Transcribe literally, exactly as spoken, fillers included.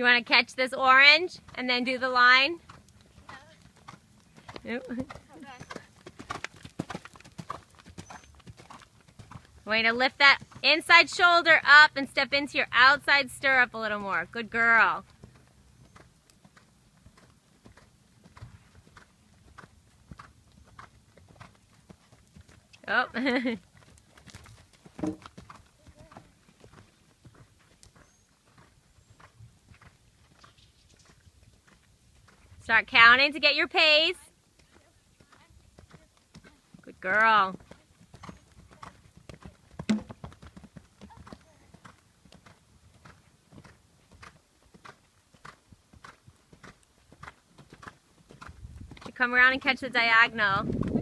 You want to catch this orange and then do the line? Nope. Way to lift that inside shoulder up and step into your outside stirrup a little more. Good girl. Oh. Start counting to get your pace. Good girl. You come around and catch the diagonal.